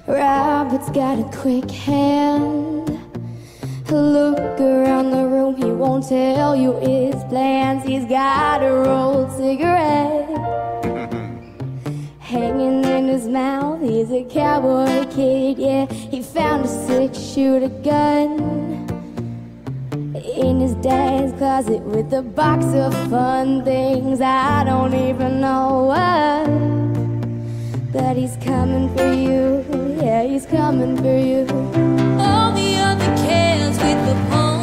Robert's got a quick hand. He'll look around the room, he won't tell you his plans. He's got a rolled cigarette hanging in his mouth. He's a cowboy kid, yeah. He found a six-shooter gun in his dad's closet with a box of fun things I don't even know what. But he's coming for you, yeah, he's coming for you. All the other kids with the pony